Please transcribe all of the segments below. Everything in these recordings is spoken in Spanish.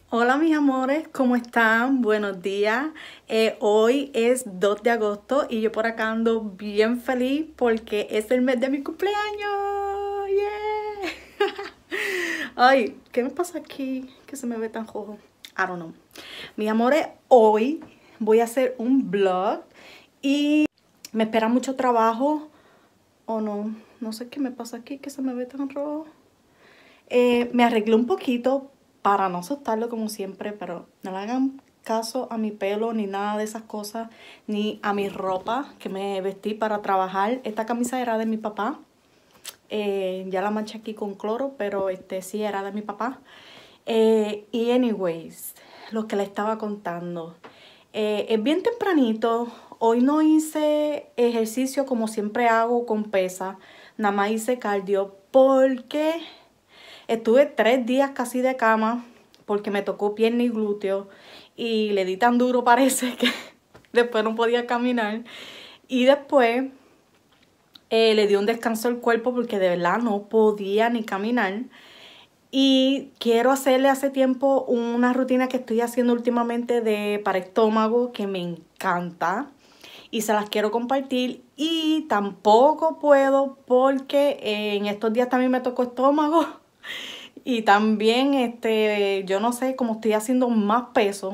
Hola mis amores, ¿cómo están? Buenos días. Hoy es 2 de agosto y yo por acá ando bien feliz porque es el mes de mi cumpleaños. ¡Yeah! Ay, ¿qué me pasa aquí? Que se me ve tan rojo. I don't know. Mis amores, hoy voy a hacer un vlog y me espera mucho trabajo. O no, no sé qué me pasa aquí que se me ve tan rojo. Me arreglé un poquito para no asustarlo como siempre, pero no le hagan caso a mi pelo ni nada de esas cosas, ni a mi ropa que me vestí para trabajar. Esta camisa era de mi papá. Ya la manché aquí con cloro, pero sí era de mi papá. Y anyways, lo que le estaba contando. Es bien tempranito. Hoy no hice ejercicio como siempre hago con pesa. Nada más hice cardio porque estuve 3 días casi de cama porque me tocó pierna y glúteo y le di tan duro parece que después no podía caminar. Y después le di un descanso al cuerpo porque de verdad no podía ni caminar. Y quiero hacerle hace tiempo una rutina que estoy haciendo últimamente para estómago que me encanta. Y se las quiero compartir y tampoco puedo porque en estos días también me tocó estómago. Y también, yo no sé, como estoy haciendo más peso,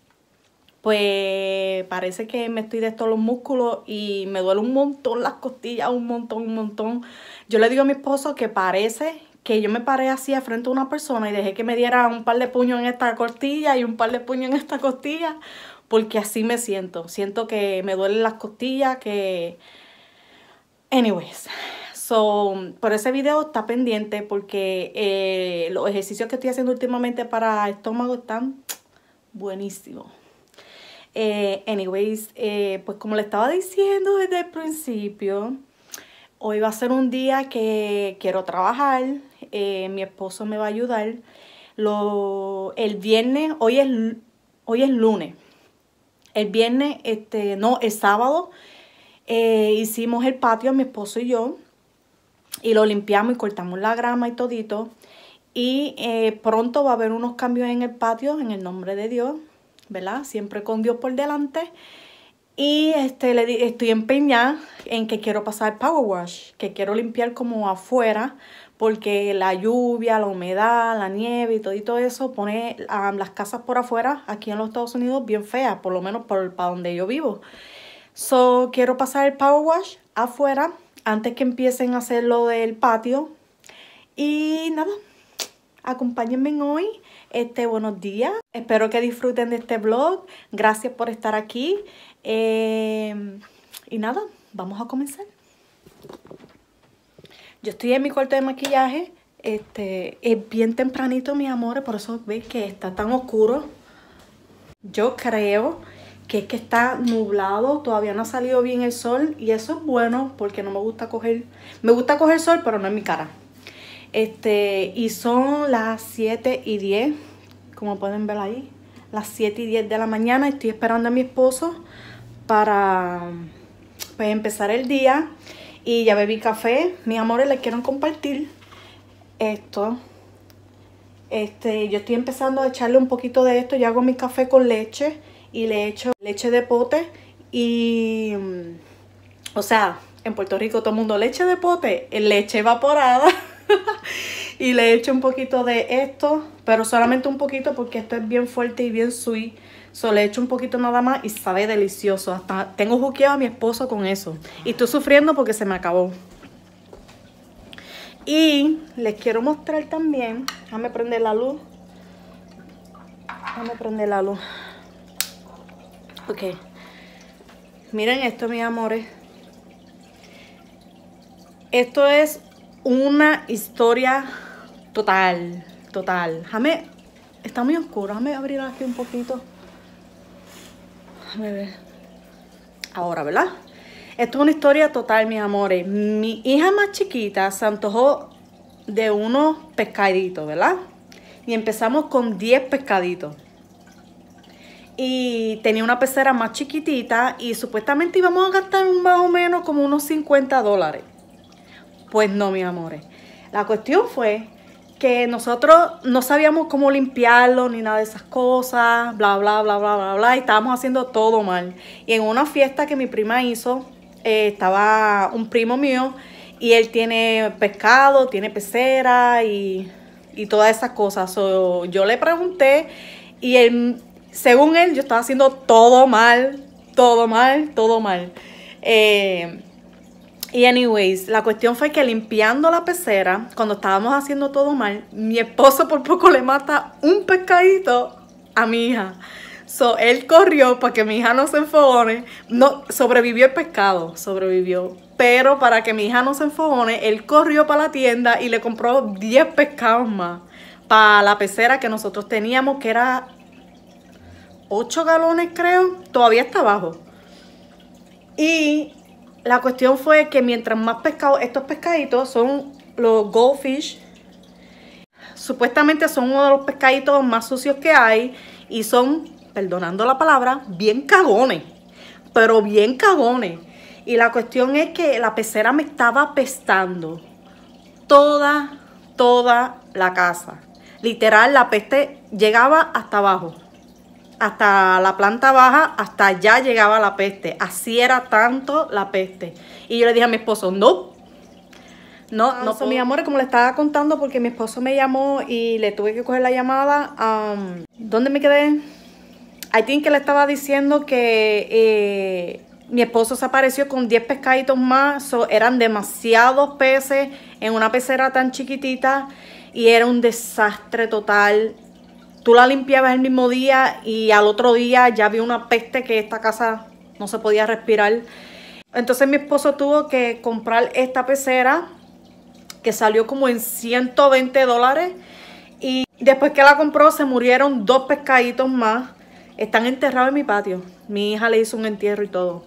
pues parece que me estoy de estos los músculos y me duele un montón las costillas, un montón. Yo le digo a mi esposo que parece que yo me paré así frente a una persona y dejé que me diera un par de puños en esta costilla y un par de puños en esta costilla, porque así me siento. Siento que me duelen las costillas, que... Anyways, por ese video está pendiente porque los ejercicios que estoy haciendo últimamente para estómago están buenísimos. Pues como le estaba diciendo desde el principio, hoy va a ser un día que quiero trabajar. Mi esposo me va a ayudar. El viernes, hoy es lunes. El viernes, no, el sábado, hicimos el patio, mi esposo y yo. Y lo limpiamos y cortamos la grama y todito. Y pronto va a haber unos cambios en el patio, en el nombre de Dios, ¿verdad? Siempre con Dios por delante. Y estoy empeñada en que quiero pasar power wash, que quiero limpiar como afuera, porque la lluvia, la humedad, la nieve y todo eso pone las casas por afuera, aquí en los Estados Unidos, bien feas, por lo menos para donde yo vivo. Quiero pasar el power wash afuera antes que empiecen a hacer lo del patio. Y nada, acompáñenme hoy. Buenos días. Espero que disfruten de este vlog. Gracias por estar aquí. Y nada, vamos a comenzar. Yo estoy en mi cuarto de maquillaje. Es bien tempranito, mis amores, por eso veis que está tan oscuro. Yo creo que es que está nublado, todavía no ha salido bien el sol y eso es bueno porque no me gusta coger... Me gusta coger sol, pero no en mi cara. Y son las 7:10, como pueden ver ahí, las 7:10 de la mañana. Estoy esperando a mi esposo para pues, empezar el día. Y ya bebí café. Mis amores, les quiero compartir esto. Yo estoy empezando a echarle un poquito de esto. Yo hago mi café con leche y le echo leche de pote. Y, o sea, en Puerto Rico todo el mundo leche de pote, leche evaporada. Y le echo un poquito de esto, pero solamente un poquito porque esto es bien fuerte y bien sweet. Le echo un poquito nada más y sabe delicioso. Hasta tengo juqueado a mi esposo con eso. Y estoy sufriendo porque se me acabó. Y les quiero mostrar también. Déjame prender la luz. Ok. Miren esto, mis amores. Esto es una historia total. Está muy oscuro. Déjame abrir aquí un poquito. Déjame ver. Ahora, ¿verdad? Esto es una historia total, mis amores. Mi hija más chiquita se antojó de unos pescaditos, ¿verdad? Y empezamos con 10 pescaditos. Y tenía una pecera más chiquitita y supuestamente íbamos a gastar más o menos como unos $50. Pues no, mis amores. La cuestión fue que nosotros no sabíamos cómo limpiarlo ni nada de esas cosas, bla, bla, bla, bla, bla, bla, y estábamos haciendo todo mal. Y en una fiesta que mi prima hizo, estaba un primo mío y él tiene pescado, tiene pecera y todas esas cosas. So, yo le pregunté y él, según él, yo estaba haciendo todo mal, todo mal, todo mal. Y anyways, la cuestión fue que limpiando la pecera, cuando estábamos haciendo todo mal, mi esposo por poco le mata un pescadito a mi hija. So, él corrió para que mi hija no se enfogone. No, sobrevivió el pescado, sobrevivió. Pero para que mi hija no se enfogone, él corrió para la tienda y le compró 10 pescados más para la pecera que nosotros teníamos, que era 8 galones creo. Todavía está abajo. Y la cuestión fue que mientras más pescado, estos pescaditos son los goldfish. Supuestamente son uno de los pescaditos más sucios que hay. Y son, perdonando la palabra, bien cagones. Pero bien cagones. Y la cuestión es que la pecera me estaba apestando. Toda la casa. Literal, la peste llegaba hasta abajo. Hasta la planta baja, hasta allá llegaba la peste. Así era tanto la peste. Y yo le dije a mi esposo, no, mi amor, como le estaba contando, porque mi esposo me llamó y le tuve que coger la llamada. ¿Dónde me quedé? I think que le estaba diciendo que mi esposo se apareció con 10 pescaditos más. So, eran demasiados peces en una pecera tan chiquitita y era un desastre total. Tú la limpiabas el mismo día y al otro día ya había una peste que esta casa no se podía respirar. Entonces mi esposo tuvo que comprar esta pecera que salió como en $120. Y después que la compró se murieron 2 pescaditos más. Están enterrados en mi patio. Mi hija le hizo un entierro y todo.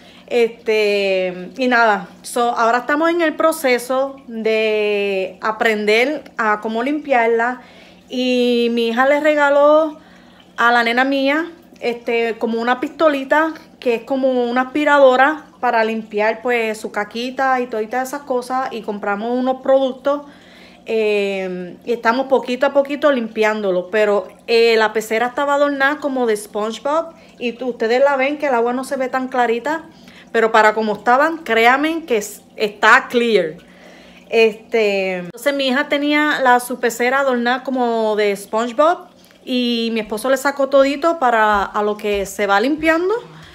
Y nada, ahora estamos en el proceso de aprender a cómo limpiarla. Y mi hija le regaló a la nena mía como una pistolita que es como una aspiradora para limpiar pues su caquita y todas esas cosas. Y compramos unos productos y estamos poquito a poquito limpiándolo. Pero la pecera estaba adornada como de SpongeBob y ustedes la ven que el agua no se ve tan clarita. Pero para como estaban, créanme que está clear. Entonces mi hija tenía su pecera adornada como de SpongeBob y mi esposo le sacó todito para a lo que se va limpiando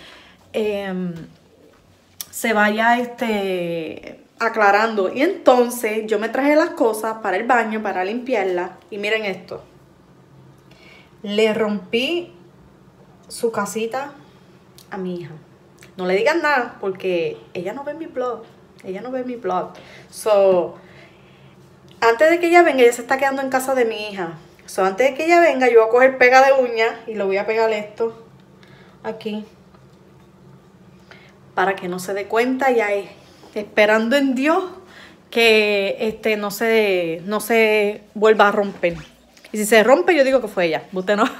se vaya aclarando. Y entonces yo me traje las cosas para el baño para limpiarla y miren esto, le rompí su casita a mi hija. No le digan nada porque ella no ve mi blog. Ella no ve mi blog. So, antes de que ella venga, ella se está quedando en casa de mi hija. So, antes de que ella venga, yo voy a coger pega de uña y le voy a pegar esto aquí. Para que no se dé cuenta y ahí, esperando en Dios que no se vuelva a romper. Y si se rompe, yo digo que fue ella. Usted no.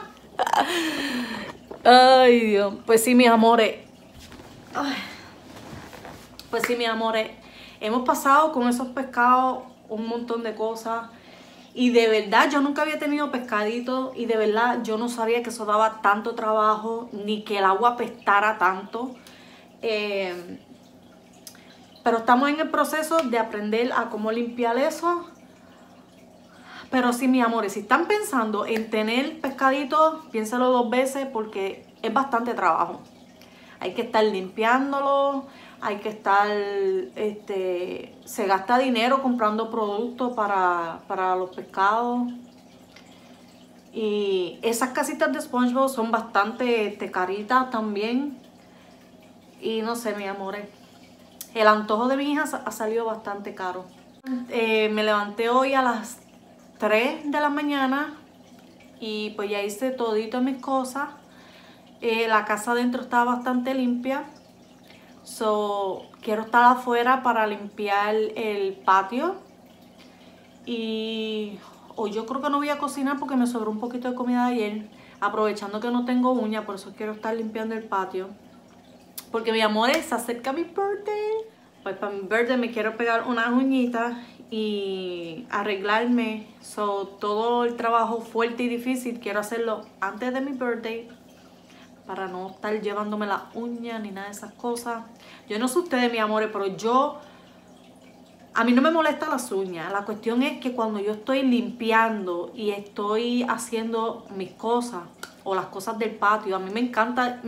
Ay, Dios. Pues sí, mis amores. Ay. Pues sí, mis amores, hemos pasado con esos pescados un montón de cosas. Y de verdad, yo nunca había tenido pescadito. Y de verdad, yo no sabía que eso daba tanto trabajo. Ni que el agua apestara tanto. Pero estamos en el proceso de aprender a cómo limpiar eso. Pero sí, mis amores, si están pensando en tener pescadito, piénsalo 2 veces porque es bastante trabajo. Hay que estar limpiándolo. Hay que estar, se gasta dinero comprando productos para los pescados. Y esas casitas de SpongeBob son bastante caritas también. Y no sé, mis amores, el antojo de mi hija ha salido bastante caro. Me levanté hoy a las 3 de la mañana y pues ya hice todito mis cosas. La casa adentro está bastante limpia. So, quiero estar afuera para limpiar el patio. Y hoy yo creo que no voy a cocinar porque me sobró un poquito de comida de ayer. Aprovechando que no tengo uña, por eso quiero estar limpiando el patio. Porque mi amor, se acerca mi birthday. Pues para mi birthday me quiero pegar unas uñitas. y arreglarme. So, todo el trabajo fuerte y difícil quiero hacerlo antes de mi birthday, para no estar llevándome las uñas ni nada de esas cosas. Yo no sé ustedes, mis amores, pero a mí no me molestan las uñas. La cuestión es que cuando yo estoy limpiando y estoy haciendo mis cosas o las cosas del patio, a mí me encanta.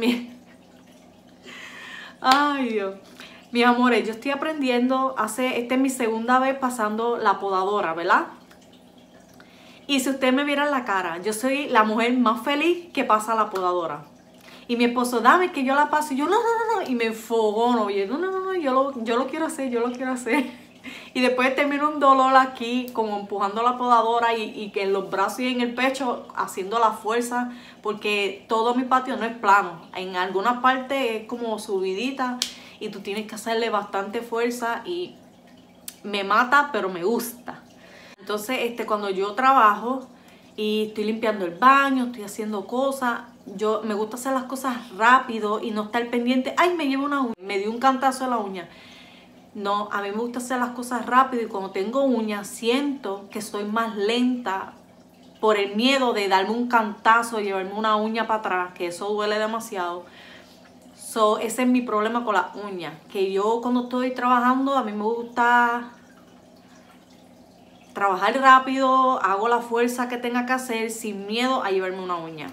Ay, Dios. Mis amores, yo estoy aprendiendo, esta es mi segunda vez pasando la podadora, ¿verdad? Y si ustedes me vieran la cara, yo soy la mujer más feliz que pasa la podadora. Y mi esposo, dame que yo la paso. Y yo, no. Y me enfogono. Y yo, no, yo lo quiero hacer, yo lo quiero hacer. Y después termino un dolor aquí, como empujando la podadora y que en los brazos y en el pecho, haciendo la fuerza. Porque todo mi patio no es plano. En alguna parte es como subidita. Y tú tienes que hacerle bastante fuerza. Y me mata, pero me gusta. Entonces, cuando yo trabajo y estoy limpiando el baño, estoy haciendo cosas, me gusta hacer las cosas rápido y no estar pendiente. Ay, me llevo una uña, me dio un cantazo a la uña. No, a mí me gusta hacer las cosas rápido y cuando tengo uñas siento que soy más lenta por el miedo de darme un cantazo, llevarme una uña para atrás, que eso duele demasiado. Ese es mi problema con las uñas, que yo cuando estoy trabajando a mí me gusta trabajar rápido, hago la fuerza que tenga que hacer sin miedo a llevarme una uña.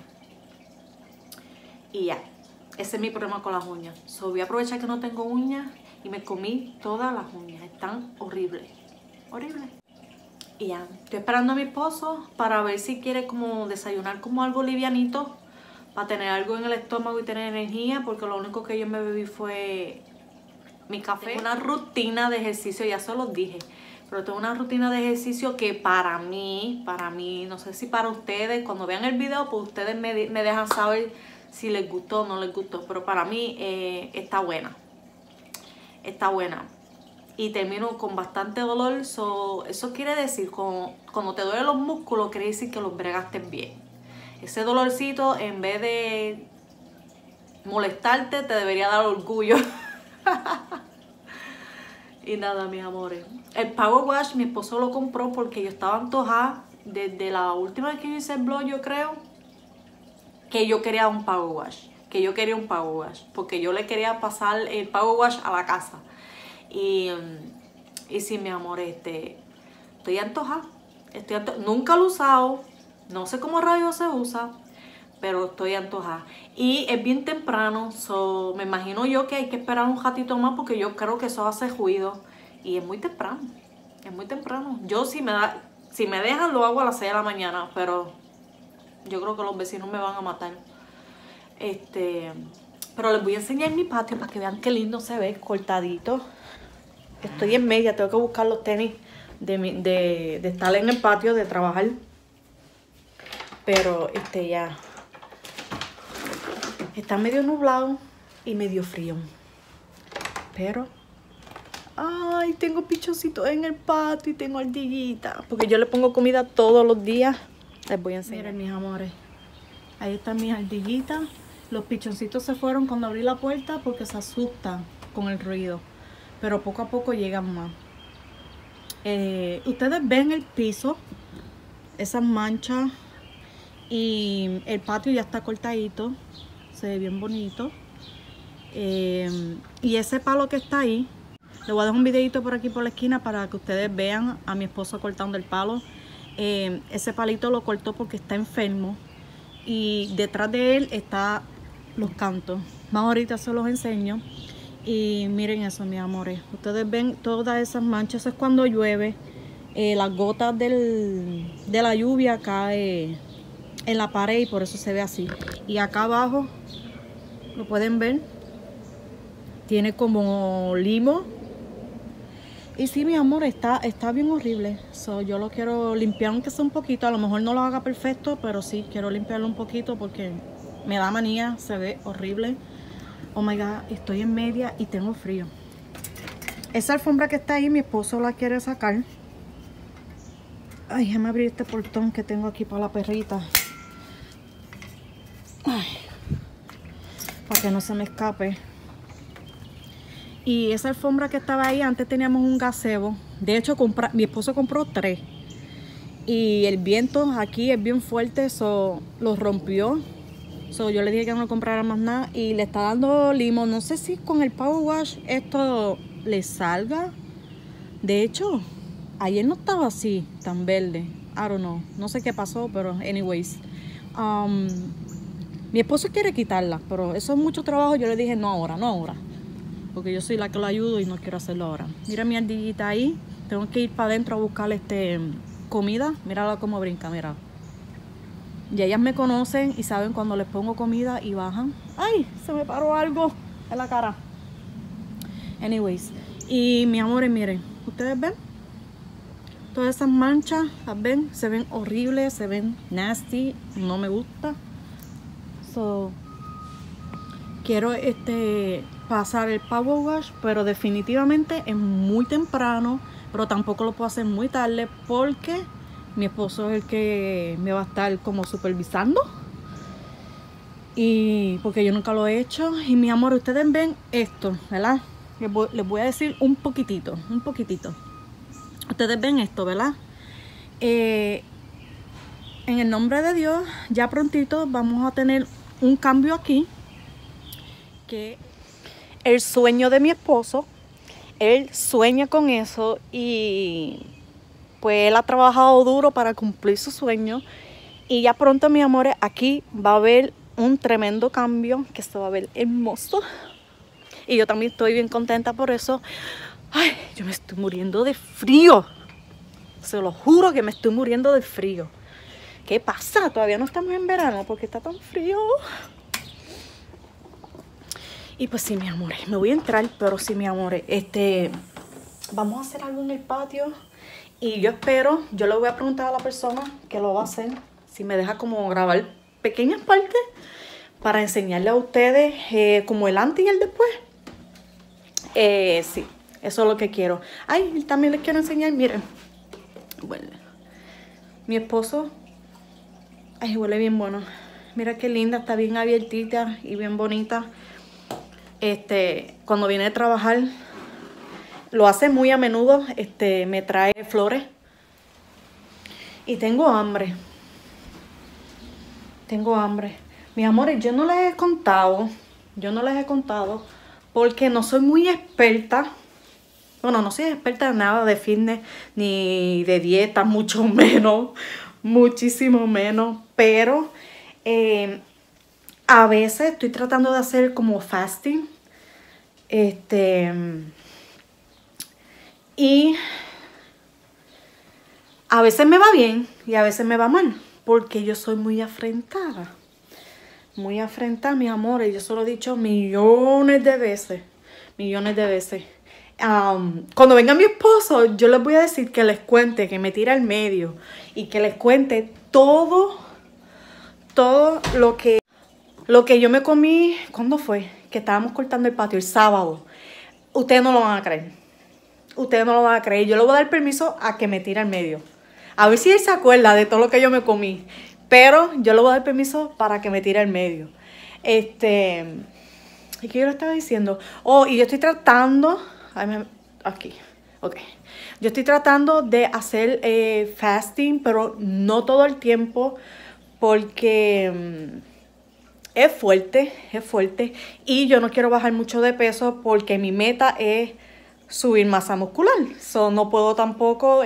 Y ya, ese es mi problema con las uñas. Voy a aprovechar que no tengo uñas y me comí todas las uñas. Están horribles, horribles. Y ya, estoy esperando a mi esposo para ver si quiere como desayunar como algo livianito, para tener algo en el estómago y tener energía, porque lo único que yo me bebí fue mi café. Tengo una rutina de ejercicio, ya se los dije. Pero tengo una rutina de ejercicio que para mí, no sé si para ustedes, cuando vean el video, pues ustedes me dejan saber si les gustó o no les gustó. Pero para mí está buena. Está buena. Y termino con bastante dolor. Eso quiere decir, cuando te duelen los músculos, quiere decir que los bregaste bien. Ese dolorcito, en vez de molestarte, te debería dar orgullo. Y nada, mis amores. El Power Wash mi esposo lo compró porque yo estaba antojada desde la última vez que yo hice el vlog, yo creo, que yo quería un Power Wash. Porque yo le quería pasar el Power Wash a la casa. Y sí, mi amor, estoy antojada. Nunca lo he usado. No sé cómo rayos se usa, pero estoy antojada. Y es bien temprano, me imagino yo que hay que esperar un ratito más porque yo creo que eso hace ruido. Y es muy temprano, es muy temprano. Yo si me dejan lo hago a las 6 de la mañana, pero yo creo que los vecinos me van a matar. Pero les voy a enseñar mi patio para que vean qué lindo se ve, cortadito. Estoy en media, tengo que buscar los tenis de estar en el patio, de trabajar. Pero ya está medio nublado y medio frío. Pero, ay, tengo pichoncitos en el patio y tengo ardillitas. Porque yo le pongo comida todos los días. Les voy a enseñar. Miren, mis amores. Ahí están mis ardillitas. Los pichoncitos se fueron cuando abrí la puerta porque se asustan con el ruido. Pero poco a poco llegan más. Ustedes ven el piso, esas manchas. Y el patio ya está cortadito. Se ve bien bonito. Y ese palo que está ahí, le voy a dejar un videito por aquí por la esquina para que ustedes vean a mi esposo cortando el palo. Ese palito lo cortó porque está enfermo. Y detrás de él está los cantos. Más ahorita se los enseño. Y miren eso, mis amores. Ustedes ven todas esas manchas. Eso es cuando llueve. Las gotas de la lluvia caen en la pared y por eso se ve así. Y acá abajo, lo pueden ver, tiene como limo. Y sí, mi amor, está bien horrible. Yo lo quiero limpiar aunque sea un poquito. A lo mejor no lo haga perfecto, pero sí, quiero limpiarlo un poquito porque me da manía, se ve horrible. Oh my God, estoy en media y tengo frío. Esa alfombra que está ahí, mi esposo la quiere sacar. Ay, déjame abrir este portón que tengo aquí para la perrita. Ay, para que no se me escape. Y esa alfombra que estaba ahí, antes teníamos un gazebo. De hecho, mi esposo compró 3. Y el viento aquí es bien fuerte, eso lo rompió. Yo le dije que no comprara más nada. Y le está dando limo. No sé si con el Power Wash esto le salga. De hecho, ayer no estaba así, tan verde. I don't know. No sé qué pasó, pero anyways. Mi esposo quiere quitarla, pero eso es mucho trabajo. Yo le dije, no ahora. Porque yo soy la que lo ayudo y no quiero hacerlo ahora. Mira mi ardillita ahí. Tengo que ir para adentro a buscar comida. Mírala cómo brinca, mira. Y ellas me conocen y saben cuando les pongo comida y bajan. ¡Ay! Se me paró algo en la cara. Anyways. Y mi amor, miren. ¿Ustedes ven? Todas esas manchas, ¿las ven? Se ven horribles, se ven nasty. No me gusta. Quiero pasar el Power Wash, pero definitivamente es muy temprano. Pero tampoco lo puedo hacer muy tarde porque mi esposo es el que me va a estar como supervisando. Y porque yo nunca lo he hecho. Y mi amor, ustedes ven esto, ¿verdad? Les voy a decir un poquitito. Ustedes ven esto, ¿verdad? En el nombre de Dios, ya prontito vamos a tener un cambio aquí. Que el sueño de mi esposo, él sueña con eso y pues él ha trabajado duro para cumplir su sueño. Y ya pronto, mis amores, aquí va a haber un tremendo cambio que se va a ver hermoso. Y yo también estoy bien contenta por eso. Ay, yo me estoy muriendo de frío. Se lo juro que me estoy muriendo de frío. ¿Qué pasa? Todavía no estamos en verano porque está tan frío. Y pues sí, mis amores, me voy a entrar, pero sí, mis amores, vamos a hacer algo en el patio. Y yo espero, yo le voy a preguntar a la persona que lo va a hacer, si me deja como grabar pequeñas partes para enseñarle a ustedes como el antes y el después. Sí, eso es lo que quiero. Ay, y también les quiero enseñar, miren. Bueno, mi esposo, ay, huele bien bueno. Mira qué linda, está bien abiertita y bien bonita. Cuando viene a trabajar, lo hace muy a menudo, me trae flores. Y tengo hambre. Mis amores, yo no les he contado porque no soy muy experta. Bueno, no soy experta en nada de fitness ni de dieta, mucho menos, muchísimo menos. Pero a veces estoy tratando de hacer como fasting. Y a veces me va bien y a veces me va mal. Porque yo soy muy afrentada. Muy afrentada, mis amores. Yo se lo he dicho millones de veces. Cuando venga mi esposo, yo les voy a decir que les cuente, que me tire al medio. Y que les cuente todo lo que yo me comí. ¿Cuándo fue? Que estábamos cortando el patio el sábado. Ustedes no lo van a creer. Yo le voy a dar permiso a que me tire al medio. A ver si él se acuerda de todo lo que yo me comí. Pero yo le voy a dar permiso para que me tire al medio. ¿Y qué yo le estaba diciendo? Oh, y yo estoy tratando... Aquí. Ok. Yo estoy tratando de hacer fasting, pero no todo el tiempo. Porque... es fuerte. Y yo no quiero bajar mucho de peso porque mi meta es subir masa muscular. No puedo tampoco,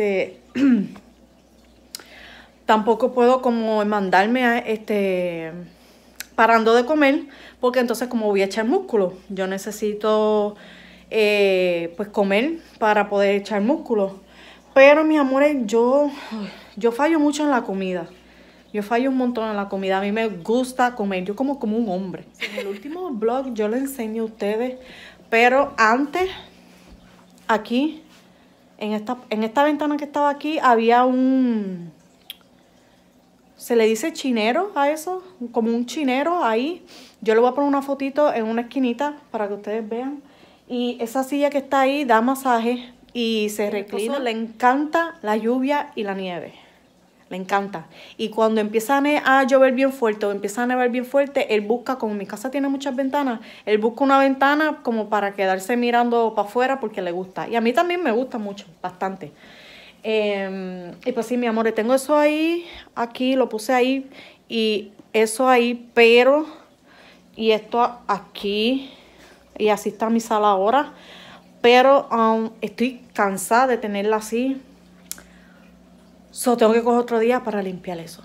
tampoco puedo como mandarme parando de comer. Porque entonces como voy a echar músculo, yo necesito pues comer para poder echar músculo. Pero mis amores, yo fallo mucho en la comida. Yo fallo un montón en la comida. A mí me gusta comer. Yo como un hombre. En el último vlog yo les enseño a ustedes. Pero antes, aquí, en esta ventana que estaba aquí, había un... ¿Se le dice chinero a eso? Como un chinero ahí. Yo le voy a poner una fotito en una esquinita para que ustedes vean. Y esa silla que está ahí da masaje y se reclina. Le encanta la lluvia y la nieve. Le encanta. Y cuando empieza a llover bien fuerte o empieza a nevar bien fuerte, él busca, como mi casa tiene muchas ventanas, él busca una ventana como para quedarse mirando para afuera porque le gusta. Y a mí también me gusta mucho, bastante. Y pues sí, mi amor, tengo eso ahí, aquí, lo puse ahí. Y eso ahí, pero... Y esto aquí. Y así está mi sala ahora. Pero estoy cansada de tenerla así. Tengo que coger otro día para limpiar eso.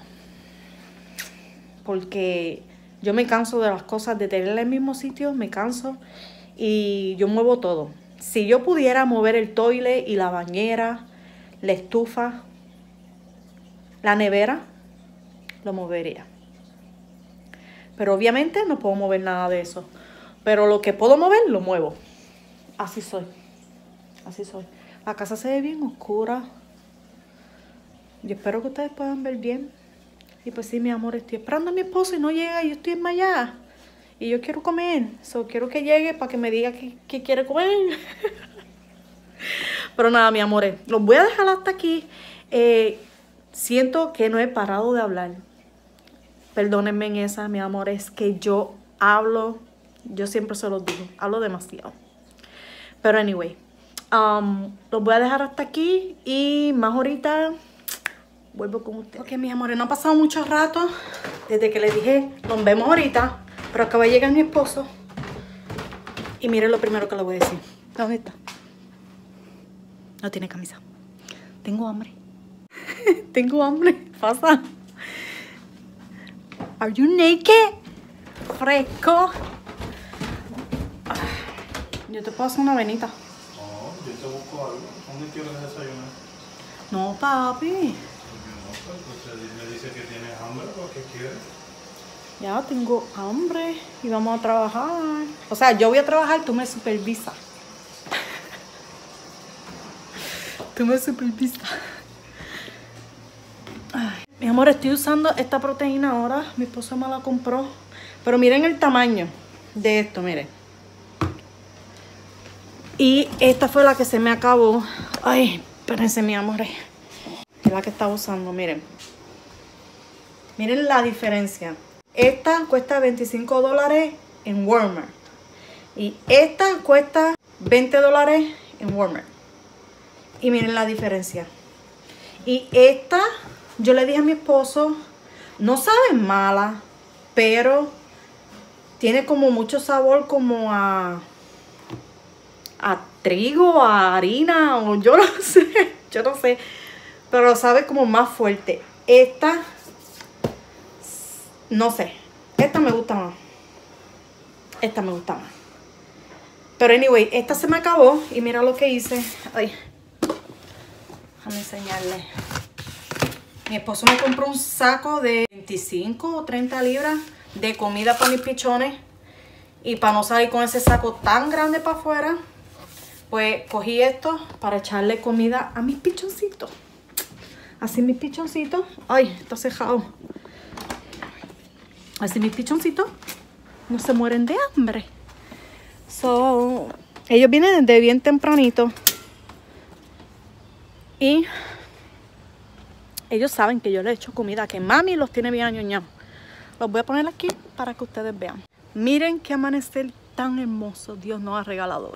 Porque yo me canso de las cosas, de tenerla en el mismo sitio, me canso. Y yo muevo todo. Si yo pudiera mover el toilet y la bañera, la estufa, la nevera, lo movería. Pero obviamente no puedo mover nada de eso. Pero lo que puedo mover, lo muevo. Así soy. Así soy. La casa se ve bien oscura. Yo espero que ustedes puedan ver bien. Y pues sí, mi amor, estoy esperando a mi esposo y no llega y yo estoy enmayada. Y yo quiero comer. Quiero que llegue para que me diga que quiere comer. Pero nada, mi amores, los voy a dejar hasta aquí. Siento que no he parado de hablar. Perdónenme en esa, mi amor, es que yo hablo, yo siempre se los digo, hablo demasiado. Pero anyway, los voy a dejar hasta aquí y más ahorita vuelvo con ustedes. Ok, mis amores, no ha pasado mucho rato desde que les dije, nos vemos ahorita, pero acaba de llegar mi esposo. Y miren lo primero que le voy a decir. ¿Dónde está? No tiene camisa. Tengo hambre. Tengo hambre. Pasa. Are you naked? Fresco. Yo te puedo hacer una avenita. No, yo te busco algo. ¿Dónde quieres desayunar? No, papi. Me dice que tienes hambre, ¿o qué quieres? Ya tengo hambre y vamos a trabajar. O sea, yo voy a trabajar, tú me supervisas. Tú me supervisas. Ay, mi amor, estoy usando esta proteína ahora. Mi esposo me la compró. Pero miren el tamaño de esto, miren. Y esta fue la que se me acabó. Ay, espérense, mi amor. Es la que estaba usando, miren. Miren la diferencia. Esta cuesta $25 en Walmart. Y esta cuesta $20 en Walmart. Y miren la diferencia. Y esta, yo le dije a mi esposo, no sabe mala, pero tiene como mucho sabor como a trigo, a harina, o yo no sé, yo no sé. Pero sabe como más fuerte. Esta, no sé, esta me gusta más. Esta me gusta más. Pero anyway, esta se me acabó y mira lo que hice. Ay, déjame enseñarles. Mi esposo me compró un saco de 25 o 30 libras de comida para mis pichones. Y para no salir con ese saco tan grande para afuera, pues cogí esto para echarle comida a mis pichoncitos. Así mis pichoncitos. Ay, está cejado. Así mis pichoncitos no se mueren de hambre. Ellos vienen desde bien tempranito. Y ellos saben que yo les echo comida, que mami los tiene bien añoñados. Los voy a poner aquí para que ustedes vean. Miren qué amanecer tan hermoso Dios nos ha regalado.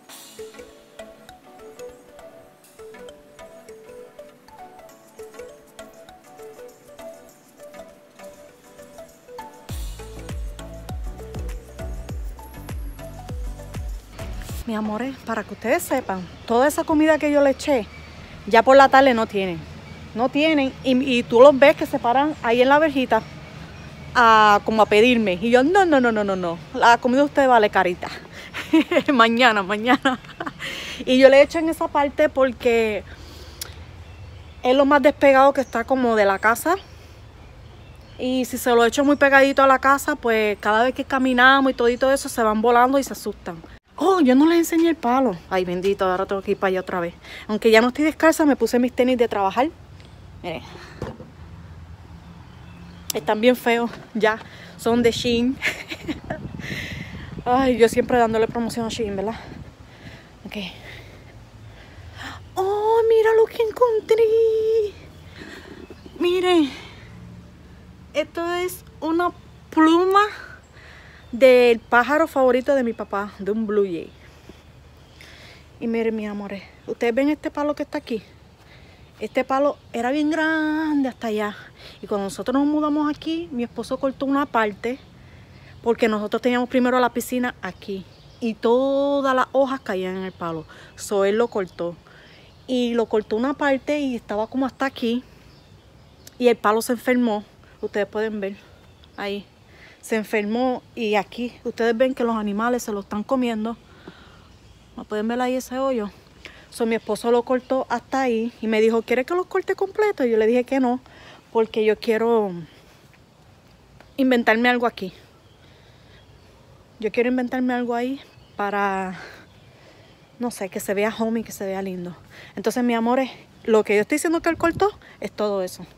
Mis amores, para que ustedes sepan, toda esa comida que yo le eché, ya por la tarde no tienen. No tienen. Y tú los ves que se paran ahí en la verjita como a pedirme. Y yo, no. La comida de ustedes vale carita. mañana. Y yo le echo en esa parte porque es lo más despegado que está como de la casa. Y si se lo echo muy pegadito a la casa, pues cada vez que caminamos y todito eso se van volando y se asustan. Oh, yo no les enseñé el palo. Ay, bendito, ahora tengo que ir para allá otra vez. Aunque ya no estoy descalza, me puse mis tenis de trabajar. Miren. Están bien feos ya. Son de Shein. Ay, yo siempre dándole promoción a Shein, ¿verdad? Ok. Oh, mira lo que encontré. Miren, esto es una pluma del pájaro favorito de mi papá, de un blue jay. Y miren, mis amores, ¿ustedes ven este palo que está aquí? Este palo era bien grande hasta allá. Y cuando nosotros nos mudamos aquí, mi esposo cortó una parte porque nosotros teníamos primero la piscina aquí y todas las hojas caían en el palo. So él lo cortó. Y lo cortó una parte y estaba como hasta aquí. Y el palo se enfermó. Ustedes pueden ver ahí. Se enfermó y aquí ustedes ven que los animales se lo están comiendo. ¿No pueden ver ahí ese hoyo? So, mi esposo lo cortó hasta ahí y me dijo, ¿quieres que lo corte completo? Y yo le dije que no, porque yo quiero inventarme algo aquí. Yo quiero inventarme algo ahí para, no sé, que se vea homey, que se vea lindo. Entonces, mi amores, lo que yo estoy diciendo que él cortó es todo eso.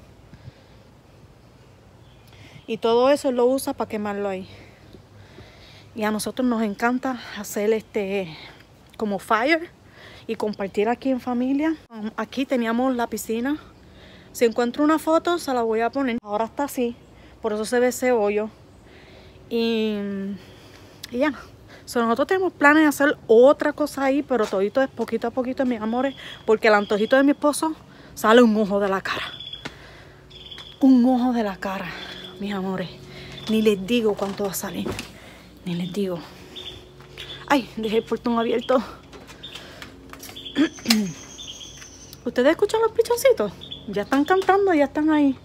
Y todo eso él lo usa para quemarlo ahí. Y a nosotros nos encanta hacer como fire y compartir aquí en familia. Aquí teníamos la piscina. Si encuentro una foto, se la voy a poner. Ahora está así, por eso se ve ese hoyo. Y ya. So, nosotros tenemos planes de hacer otra cosa ahí, pero todito es poquito a poquito, mis amores, porque el antojito de mi esposo sale un ojo de la cara. Un ojo de la cara, mis amores. Ni les digo cuánto va a salir. Ni les digo. Ay, dejé el portón abierto. ¿Ustedes escuchan los pichoncitos? Ya están cantando, ya están ahí.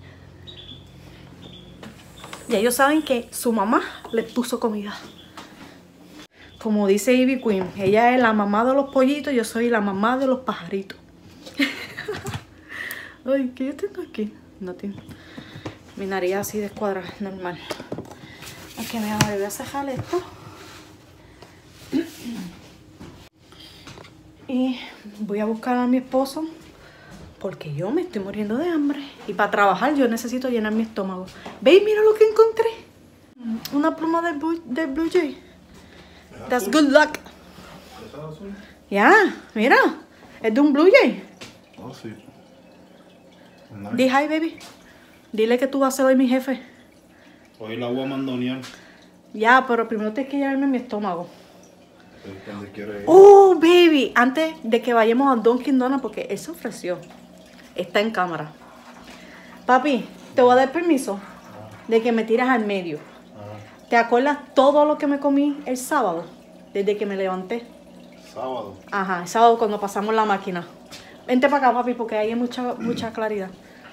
Ya ellos saben que su mamá les puso comida. Como dice Ivy Queen, ella es la mamá de los pollitos, yo soy la mamá de los pajaritos. Ay, ¿qué yo tengo aquí? No tengo. Mi nariz así descuadrada, normal. Ok, mi amor, voy a cerrar esto. Y voy a buscar a mi esposo porque yo me estoy muriendo de hambre. Y para trabajar yo necesito llenar mi estómago. ¿Veis? Mira lo que encontré. Una pluma del Blue Jay. That's good luck. Ya, mira. Es de un Blue Jay. Oh, sí. Nice. Di hi, baby. Dile que tú vas a ser hoy mi jefe. Hoy la voy a mandonear. Ya, pero primero tienes que llenarme mi estómago. ¿Dónde quieres ir? Oh, baby. Antes de que vayamos a Dunkin' Donuts, porque él se ofreció. Está en cámara. Papi, te voy a dar permiso de que me tiras al medio. ¿Te acuerdas todo lo que me comí el sábado? Desde que me levanté. Sábado. Ajá, el sábado cuando pasamos la máquina. Vente para acá, papi, porque ahí hay mucha claridad.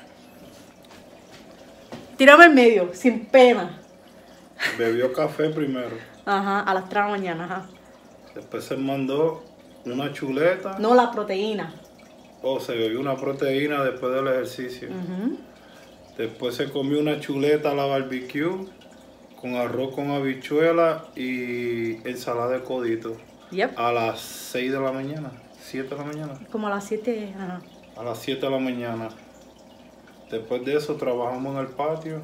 Tírame al medio, sin pena. Bebió café primero. Ajá, a las 3 de la mañana, ajá. Después se mandó una chuleta. No, la proteína. O se bebió una proteína después del ejercicio. Después se comió una chuleta a la barbecue con arroz con habichuela y ensalada de codito. Yep. A las 6 de la mañana, 7 de la mañana. Como a las 7, ajá. A las 7 de la mañana. Después de eso trabajamos en el patio.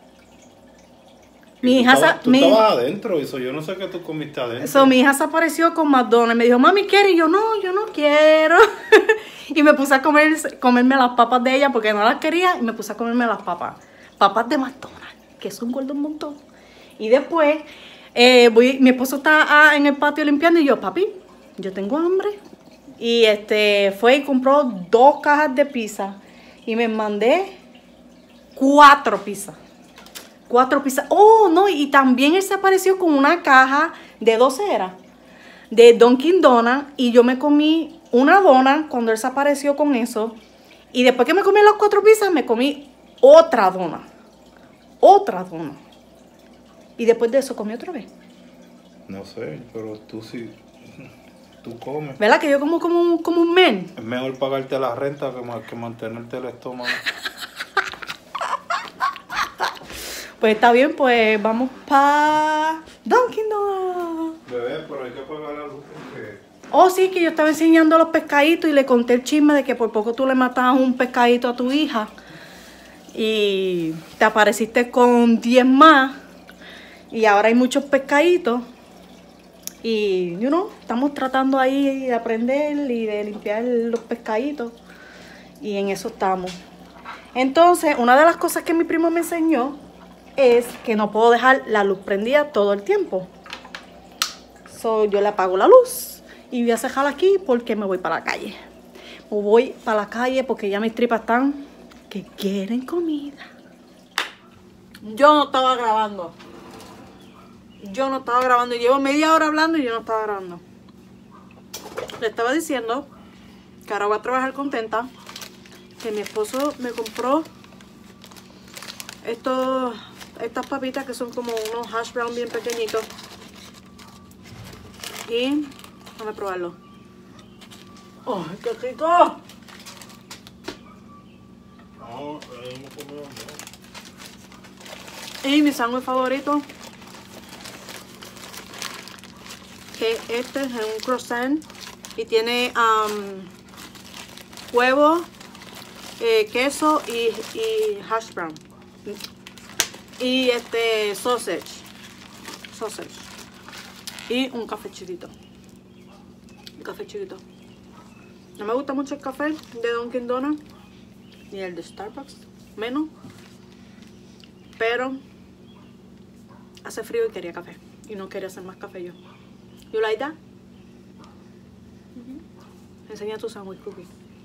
Mi hija Tú estabas adentro, eso yo no sé qué tú comiste adentro. So, mi hija se apareció con McDonald's. Me dijo, mami, ¿quieres? Y yo no quiero. Y me puse a comerme las papas de ella porque no las quería. Y me puse a comerme las papas. Papas de McDonald's, que eso engorda un montón. Y después, mi esposo está en el patio limpiando y yo, papi, yo tengo hambre. Y fue y compró 2 cajas de pizza. Y me mandé 4 pizzas. 4 pizzas. Oh, no, y también él se apareció con una caja de 12 era. De Dunkin' Donuts. Y yo me comí una dona cuando él se apareció con eso. Y después que me comí las 4 pizzas, me comí otra dona. Otra dona. Y después de eso comí otra vez. No sé, pero tú sí. Tú comes. ¿Verdad? Que yo como un men. Es mejor pagarte la renta que mantenerte el estómago. Pues está bien, pues vamos para Dunkin' Donuts. Bebé, pero hay que pagar la luz porque... Oh, sí, que yo estaba enseñando los pescaditos y le conté el chisme de que por poco tú le matabas un pescadito a tu hija. Y te apareciste con 10 más. Y ahora hay muchos pescaditos. Y, estamos tratando ahí de aprender y de limpiar los pescaditos. Y en eso estamos. Entonces, una de las cosas que mi primo me enseñó es que no puedo dejar la luz prendida todo el tiempo. So, yo le apago la luz y voy a dejar aquí porque me voy para la calle. Me voy para la calle porque ya mis tripas están que quieren comida. Yo no estaba grabando. Llevo media hora hablando y yo no estaba grabando. Le estaba diciendo que ahora voy a trabajar contenta. Que mi esposo me compró estas papitas que son como unos hash brown bien pequeñitos. Y vamos a probarlo. ¡Ay, qué rico! Y mi sándwich favorito, que este es un croissant y tiene huevo, queso y hash brown y sausage y un café chiquito. No me gusta mucho el café de Dunkin' Donuts ni el de Starbucks, menos, pero hace frío y quería café y no quería hacer más café yo. You like that? Enseña tu sándwich, Cookie.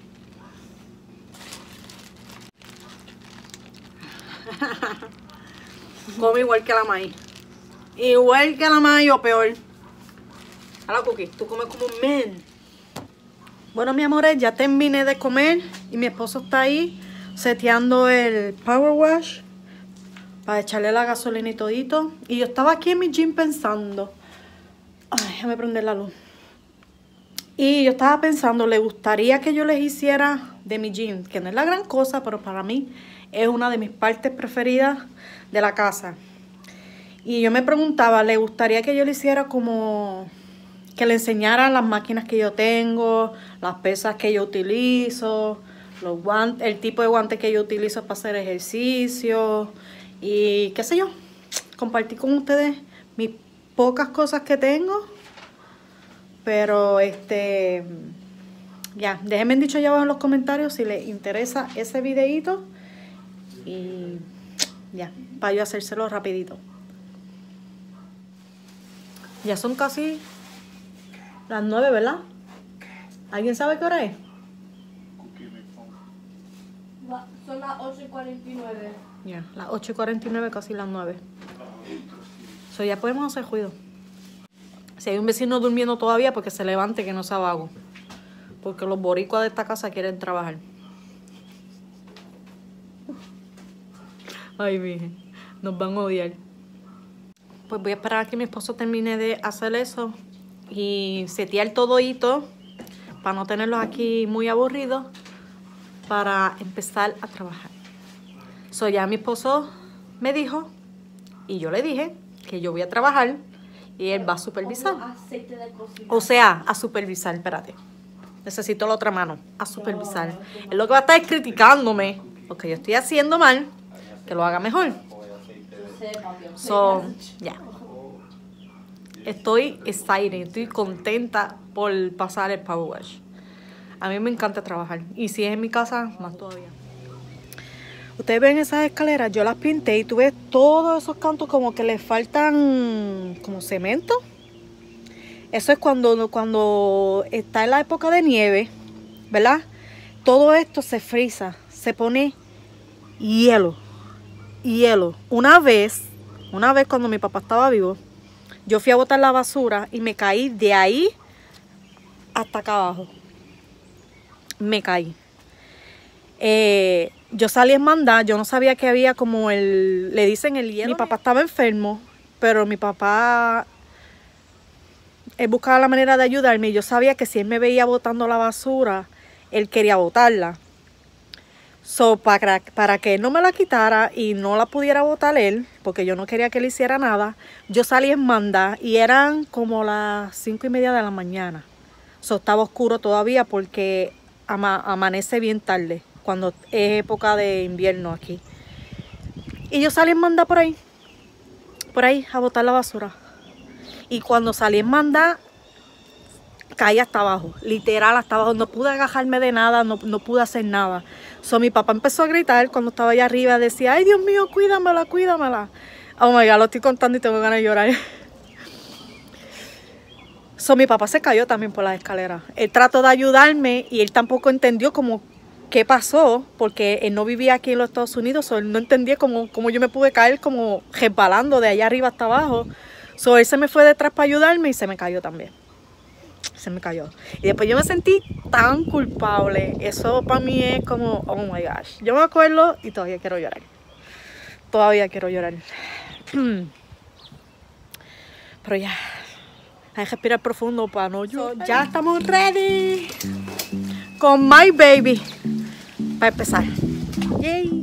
Come igual que la maíz. Igual que la maíz o peor. Hola, Cookie, tú comes como un men. Bueno, mi amores, ya terminé de comer y mi esposo está ahí seteando el power wash para echarle la gasolina y todito. Y yo estaba aquí en mi gym pensando, ay, déjame prender la luz. Y yo estaba pensando, le gustaría que yo les hiciera de mi gym, que no es la gran cosa, pero para mí es una de mis partes preferidas de la casa. Y yo me preguntaba, ¿le gustaría que yo le hiciera como que le enseñara las máquinas que yo tengo, las pesas que yo utilizo, los guantes, el tipo de guantes que yo utilizo para hacer ejercicio y qué sé yo, compartir con ustedes mis pocas cosas que tengo? Pero ya, déjenme dicho ya abajo en los comentarios si les interesa ese videito y ya, para yo hacérselo rapidito. Ya son casi las 9, ¿verdad? ¿Alguien sabe qué hora es? Son las 8:49. Ya, las 8:49, casi las 9. So, ya podemos hacer ruido. Si hay un vecino durmiendo todavía, porque se levante, que no sea vago. Porque los boricuas de esta casa quieren trabajar. Ay, virgen, nos van a odiar. Pues voy a esperar a que mi esposo termine de hacer eso y setear todito para no tenerlos aquí muy aburridos para empezar a trabajar. So, ya mi esposo me dijo y yo le dije que yo voy a trabajar y él va a supervisar. Aceite de cocina. O sea, a supervisar, espérate. Necesito la otra mano, a supervisar. Él lo que va a estar es criticándome porque yo estoy haciendo mal, que lo haga mejor. So, ya. Estoy excited, estoy contenta por pasar el power wash. A mí me encanta trabajar. Y si es en mi casa, más todavía. Ustedes ven esas escaleras, yo las pinté y tuve todos esos cantos como que le faltan como cemento. Eso es cuando está en la época de nieve, ¿verdad? Todo esto se frisa, se pone hielo. Una vez cuando mi papá estaba vivo, yo fui a botar la basura y me caí de ahí hasta acá abajo. Me caí. Yo salí en mandar, yo no sabía que había como le dicen el hielo. Mi papá estaba enfermo, pero mi papá, él buscaba la manera de ayudarme y yo sabía que si él me veía botando la basura, él quería botarla. So, para que él no me la quitara y no la pudiera botar él, porque yo no quería que él hiciera nada, yo salí en mandar y eran como las 5:30 de la mañana. So, estaba oscuro todavía porque amanece bien tarde, cuando es época de invierno aquí. Y yo salí en mandar por ahí a botar la basura. Y cuando salí en mandar, caí hasta abajo, literal hasta abajo. No pude agajarme de nada, no pude hacer nada. So, mi papá empezó a gritar cuando estaba allá arriba, decía, ay Dios mío, cuídamela, cuídamela. Oh my God, lo estoy contando y tengo ganas de llorar. So, mi papá se cayó también por las escaleras. Él trató de ayudarme y él tampoco entendió como qué pasó, porque él no vivía aquí en los Estados Unidos, so él no entendía cómo yo me pude caer como resbalando de allá arriba hasta abajo. So, él se me fue detrás para ayudarme y se me cayó también. Se me cayó. Y después yo me sentí tan culpable. Eso para mí es como, oh my gosh. Yo me acuerdo y todavía quiero llorar. Todavía quiero llorar. Pero ya, hay que respirar profundo para no llorar. So, ya estamos ready con My Baby para empezar. Yay.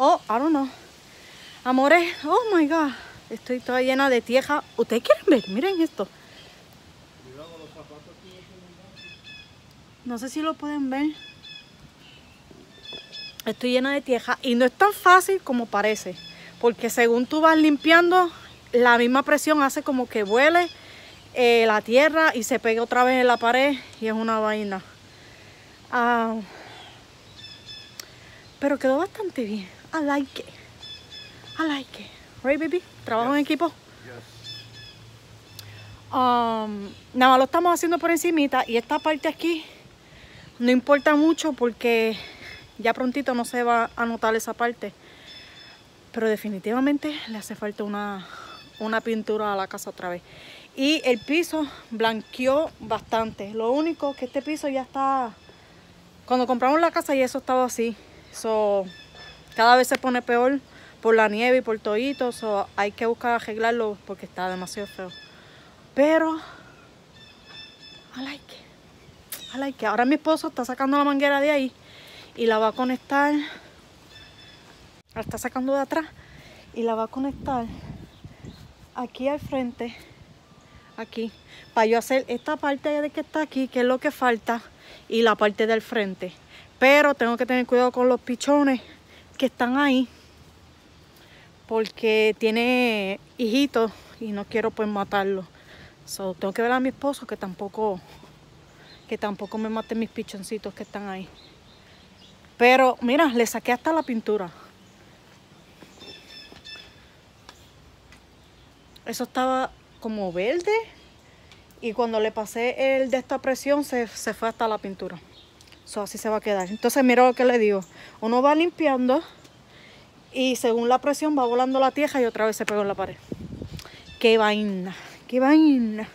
Oh, I don't know. Amores, oh my God. Estoy toda llena de tierra. ¿Ustedes quieren ver? Miren esto. No sé si lo pueden ver. Estoy llena de tierra y no es tan fácil como parece. Porque según tú vas limpiando, la misma presión hace como que vuele la tierra y se pega otra vez en la pared y es una vaina. Pero quedó bastante bien. I like it. I like it. Right, baby? ¿Trabajo en equipo? Nada más lo estamos haciendo por encimita y esta parte aquí no importa mucho porque ya prontito no se va a notar esa parte. Pero definitivamente le hace falta una pintura a la casa otra vez. Y el piso blanqueó bastante. Lo único que este piso ya está... Cuando compramos la casa y eso estaba así. So, cada vez se pone peor por la nieve y por todito. So, hay que buscar arreglarlo porque está demasiado feo. Pero... I like it. I like it. Ahora mi esposo está sacando la manguera de ahí. Y la va a conectar... La está sacando de atrás. Y la va a conectar aquí al frente. Aquí. Para yo hacer esta parte de que está aquí, que es lo que falta. Y la parte del frente. Pero tengo que tener cuidado con los pichones que están ahí. Porque tiene hijitos y no quiero pues matarlos. So, tengo que ver a mi esposo que tampoco me mate mis pichoncitos que están ahí. Pero mira, le saqué hasta la pintura. Eso estaba como verde. Y cuando le pasé el de esta presión se fue hasta la pintura. So, así se va a quedar. Entonces mira lo que le digo. Uno va limpiando. Y según la presión va volando la tierra y otra vez se pegó en la pared. ¡Qué vaina! ¡Qué vaina!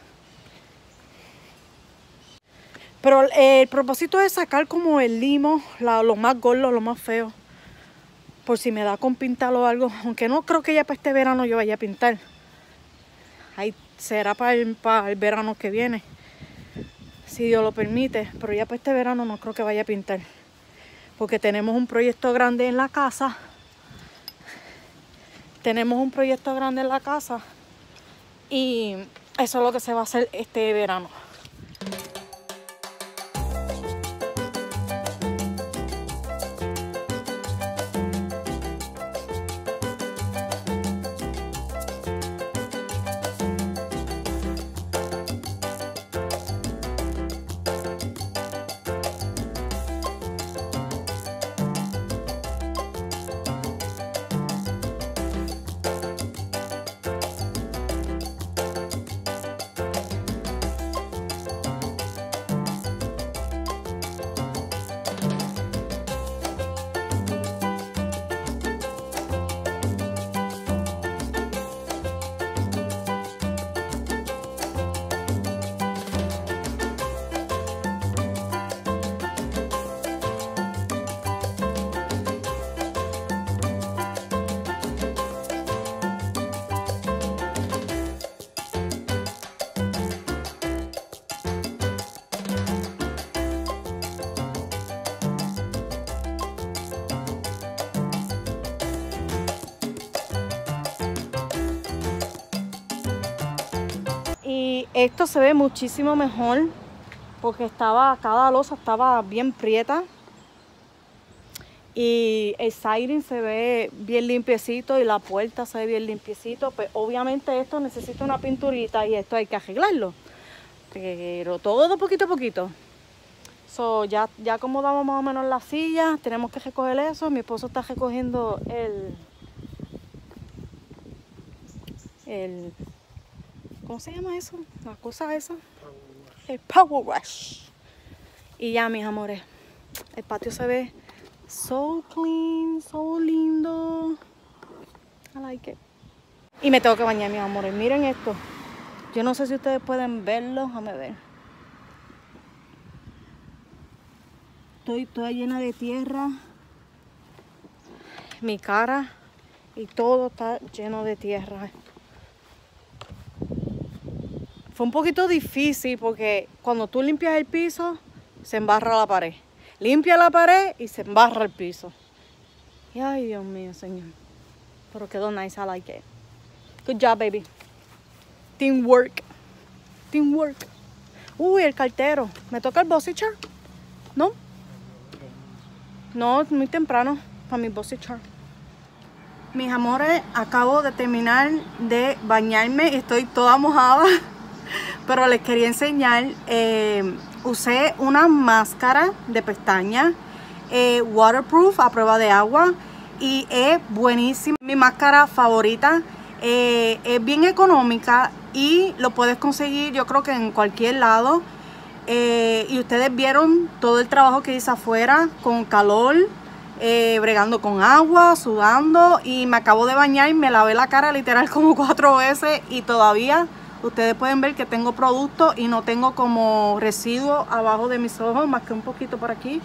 Pero el propósito es sacar como el limo, lo más gordo, lo más feo. Por si me da con pintarlo o algo. Aunque no creo que ya para este verano yo vaya a pintar. Ahí será para el verano que viene. Si Dios lo permite. Pero ya para este verano no creo que vaya a pintar. Porque tenemos un proyecto grande en la casa. Y eso es lo que se va a hacer este verano. Y esto se ve muchísimo mejor porque cada losa estaba bien prieta. Y el siding se ve bien limpiecito y la puerta se ve bien limpiecito. Pues obviamente esto necesita una pinturita y esto hay que arreglarlo. Pero todo de poquito a poquito. So, ya acomodamos más o menos las sillas. Tenemos que recoger eso. Mi esposo está recogiendo el ¿cómo se llama eso? La cosa esa. El power wash. Y ya, mis amores. El patio se ve so clean, so lindo. I like it. Y me tengo que bañar, mis amores. Miren esto. Yo no sé si ustedes pueden verlo. Déjame ver. Estoy toda llena de tierra. Mi cara y todo está lleno de tierra. Fue un poquito difícil porque cuando tú limpias el piso, se embarra la pared. Limpia la pared y se embarra el piso. Y ay, Dios mío, señor. Pero quedó nice, I like it. Good job, baby. Teamwork. Teamwork. Uy, el cartero. ¿Me toca el BusyChart? ¿No? No, es muy temprano para mi BusyChart. Mis amores, acabo de terminar de bañarme. Estoy toda mojada. Pero les quería enseñar. Usé una máscara de pestañas waterproof a prueba de agua. Y es buenísima. Mi máscara favorita. Es bien económica. Y lo puedes conseguir yo creo que en cualquier lado. Y ustedes vieron todo el trabajo que hice afuera con calor, bregando con agua, sudando, y me acabo de bañar y me lavé la cara literal como 4 veces y todavía ustedes pueden ver que tengo producto y no tengo como residuo abajo de mis ojos, más que un poquito por aquí.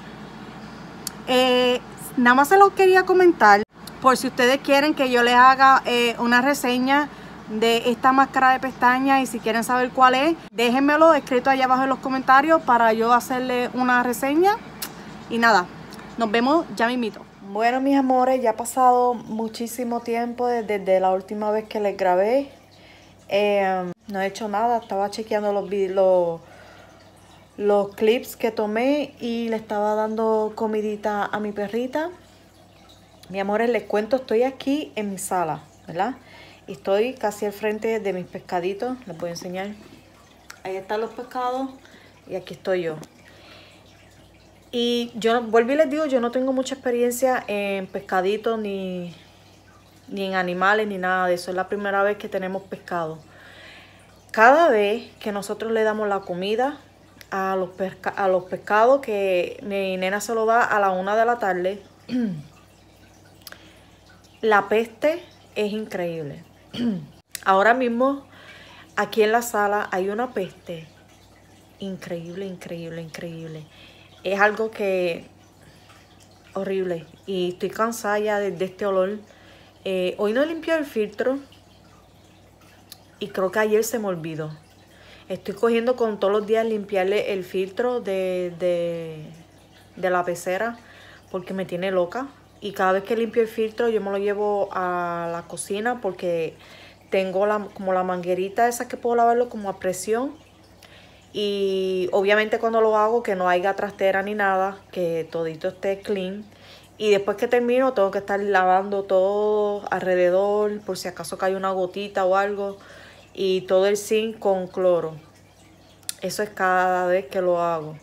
Nada más se los quería comentar por si ustedes quieren que yo les haga una reseña de esta máscara de pestañas, y si quieren saber cuál es, déjenmelo escrito allá abajo en los comentarios para yo hacerle una reseña. Y nada, nos vemos ya mismito. Bueno, mis amores, ya ha pasado muchísimo tiempo desde la última vez que les grabé. No he hecho nada, estaba chequeando los clips que tomé y le estaba dando comidita a mi perrita. Mi amores, les cuento, estoy aquí en mi sala, ¿verdad? Y estoy casi al frente de mis pescaditos. Les voy a enseñar. Ahí están los pescados y aquí estoy yo. Y yo vuelvo y les digo, yo no tengo mucha experiencia en pescaditos ni en animales ni nada de eso. Es la primera vez que tenemos pescado. Cada vez que nosotros le damos la comida a los pescados, que mi nena se lo da a la 1 de la tarde, la peste es increíble. Ahora mismo aquí en la sala hay una peste increíble, increíble, increíble. Es algo que horrible y estoy cansada ya de este olor. Hoy no limpié el filtro y creo que ayer se me olvidó. Estoy cogiendo con todos los días limpiarle el filtro de la pecera porque me tiene loca. Y cada vez que limpio el filtro yo me lo llevo a la cocina porque tengo como la manguerita esa que puedo lavarlo como a presión. Y obviamente cuando lo hago que no haya trastera ni nada, que todito esté clean. Y después que termino tengo que estar lavando todo alrededor por si acaso cae una gotita o algo. Y todo el zinc con cloro. Eso es cada vez que lo hago.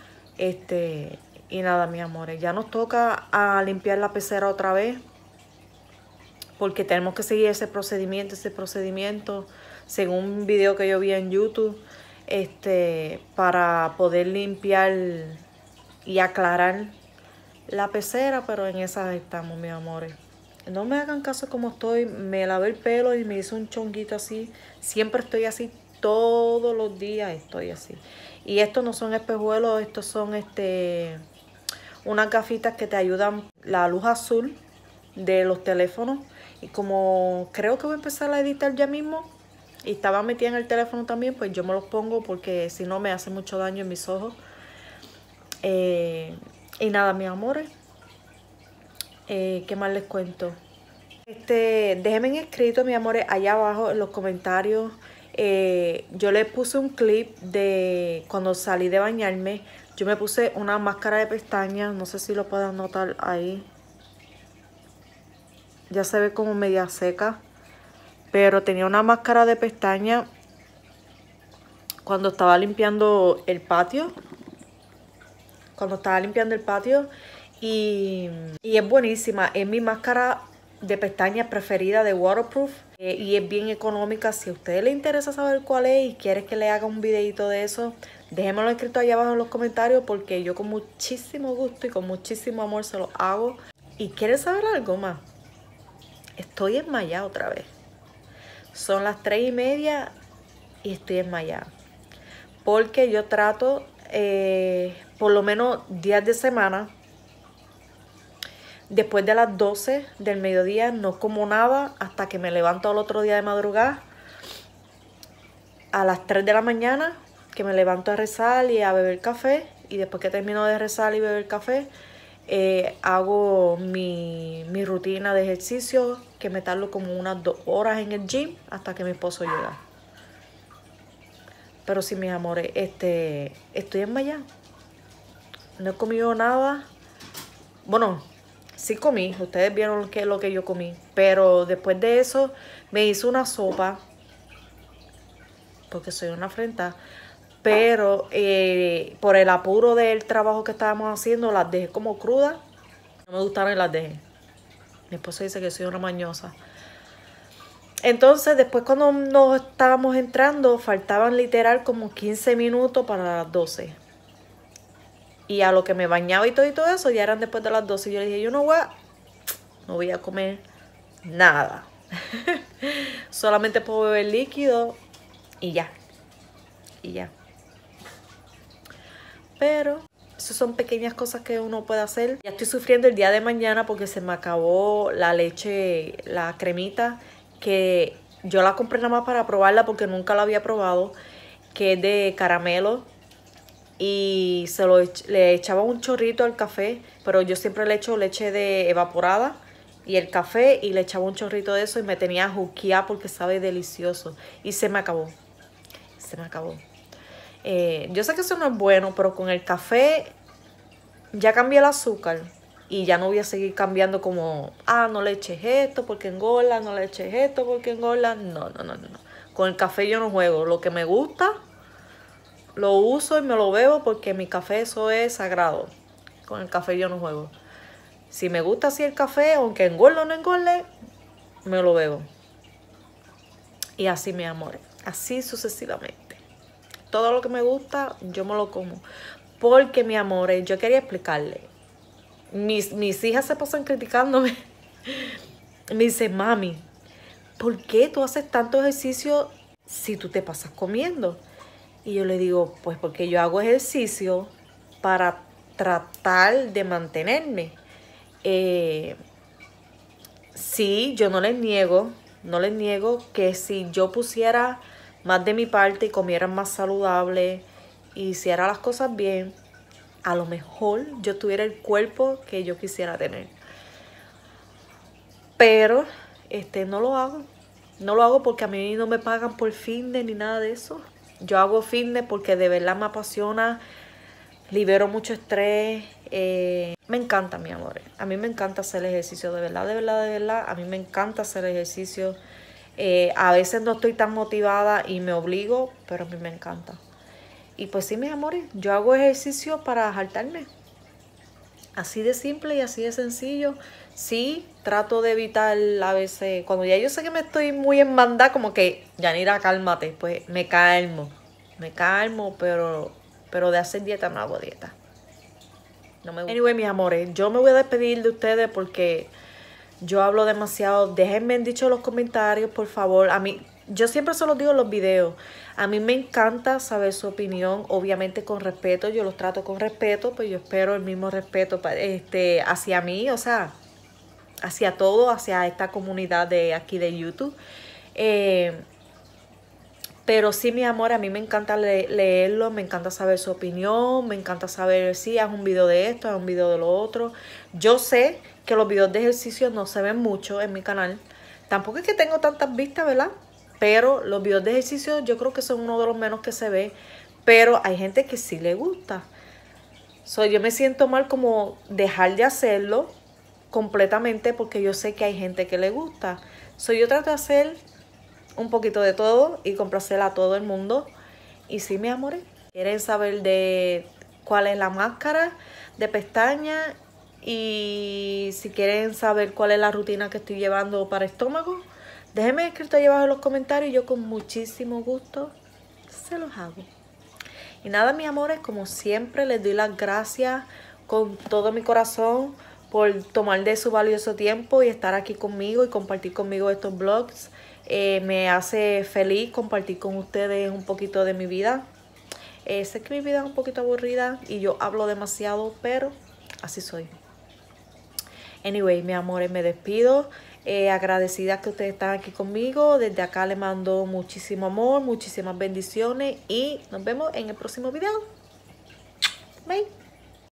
Y nada, mis amores, ya nos toca a limpiar la pecera otra vez. Porque tenemos que seguir ese procedimiento, según un video que yo vi en YouTube, para poder limpiar y aclarar la pecera, pero en esas estamos, mis amores. No me hagan caso como estoy, me lavé el pelo y me hice un chonguito así. Siempre estoy así, todos los días estoy así. Y estos no son espejuelos, estos son unas gafitas que te ayudan la luz azul de los teléfonos. Y como creo que voy a empezar a editar ya mismo y estaba metida en el teléfono también, pues yo me los pongo porque si no me hace mucho daño en mis ojos. Y nada, mis amores, ¿qué más les cuento? Déjenme escrito, mis amores, allá abajo en los comentarios. Yo les puse un clip de cuando salí de bañarme. Yo me puse una máscara de pestañas, no sé si lo pueden notar ahí. Ya se ve como media seca, pero tenía una máscara de pestañas cuando estaba limpiando el patio. Y es buenísima. Es mi máscara de pestañas preferida de waterproof. Y es bien económica. Si a ustedes les interesa saber cuál es y quieren que le haga un videito de eso, déjenmelo escrito allá abajo en los comentarios, porque yo con muchísimo gusto y con muchísimo amor se los hago. ¿Y quieren saber algo más? Estoy enmayada otra vez. Son las 3:30 y estoy enmayada. Porque yo trato, por lo menos días de semana, después de las 12 del mediodía, no como nada hasta que me levanto al otro día de madrugada. A las 3 de la mañana, que me levanto a rezar y a beber café. Y después que termino de rezar y beber café, hago mi rutina de ejercicio, que me tardo como unas 2 horas en el gym hasta que mi esposo llega. Pero sí, mis amores, estoy en Maya. No he comido nada. Bueno, sí comí. Ustedes vieron lo que yo comí. Pero después de eso me hice una sopa. Porque soy una afrentada. Pero por el apuro del trabajo que estábamos haciendo, las dejé como crudas. No me gustaron y las dejé. Mi esposo dice que soy una mañosa. Entonces, después cuando nos estábamos entrando, faltaban literal como 15 minutos para las 12. Y a lo que me bañaba y todo eso, ya eran después de las 12. Y yo le dije, no voy a comer nada. Solamente puedo beber líquido y ya. Pero esas son pequeñas cosas que uno puede hacer. Ya estoy sufriendo el día de mañana porque se me acabó la leche, la cremita, que yo la compré nada más para probarla porque nunca la había probado, que es de caramelo. Y le echaba un chorrito al café, pero yo siempre le echo leche evaporada y el café, y le echaba un chorrito de eso y me tenía juqueada porque sabe delicioso. Y se me acabó. Yo sé que eso no es bueno, pero con el café ya cambié el azúcar y ya no voy a seguir cambiando como, no le eches esto porque engorda, no le eches esto porque engorda. No. Con el café yo no juego. Lo que me gusta, lo uso y me lo bebo porque mi café, eso es sagrado. Con el café yo no juego. Si me gusta así el café, aunque engorde o no engorde, me lo bebo. Y así, mi amor, así sucesivamente. Todo lo que me gusta, yo me lo como. Porque, mi amor, yo quería explicarle. Mis hijas se pasan criticándome. Me dicen, mami, ¿por qué tú haces tanto ejercicio si tú te pasas comiendo? Y yo le digo, pues porque yo hago ejercicio para tratar de mantenerme. Sí, yo no les niego que si yo pusiera más de mi parte y comiera más saludable y hiciera las cosas bien, a lo mejor yo tuviera el cuerpo que yo quisiera tener. Pero no lo hago. No lo hago porque a mí no me pagan por fitness ni nada de eso. Yo hago fitness porque de verdad me apasiona, libero mucho estrés. Me encanta, mi amor. A mí me encanta hacer ejercicio, de verdad. A mí me encanta hacer ejercicio. A veces no estoy tan motivada y me obligo, pero a mí me encanta. Y pues sí, mis amores, yo hago ejercicio para jaltarme. Así de simple y así de sencillo. Sí, trato de evitar a veces, cuando ya yo sé que me estoy muy en banda, como que, Yanira, cálmate, pues me calmo, pero de hacer dieta no hago dieta. No me gusta. Anyway, mis amores, yo me voy a despedir de ustedes porque yo hablo demasiado. Déjenme dicho en los comentarios, por favor. A mí, yo siempre se los digo en los videos. A mí me encanta saber su opinión, obviamente con respeto. Yo los trato con respeto, pues yo espero el mismo respeto hacia mí, o sea, hacia todo, hacia esta comunidad de aquí de YouTube. Pero sí, mi amor, a mí me encanta leerlo, me encanta saber su opinión, me encanta saber si es un video de esto, es un video de lo otro. Yo sé que los videos de ejercicio no se ven mucho en mi canal. Tampoco es que tengo tantas vistas, ¿verdad? Pero los videos de ejercicio yo creo que son uno de los menos que se ve. Pero hay gente que sí le gusta. Yo me siento mal como dejar de hacerlo completamente porque yo sé que hay gente que le gusta. Yo trato de hacer un poquito de todo y complacer a todo el mundo. Y sí, mis amores, quieren saber de cuál es la máscara de pestaña y si quieren saber cuál es la rutina que estoy llevando para estómago, déjenme escrito ahí abajo en los comentarios y yo con muchísimo gusto se los hago. Y nada, mis amores, como siempre les doy las gracias con todo mi corazón por tomar de su valioso tiempo y estar aquí conmigo y compartir conmigo estos vlogs. Me hace feliz compartir con ustedes un poquito de mi vida. Sé que mi vida es un poquito aburrida y yo hablo demasiado, pero así soy. Anyway, mis amores, me despido. Agradecida que ustedes están aquí conmigo. Desde acá les mando muchísimo amor, muchísimas bendiciones y nos vemos en el próximo video. Bye.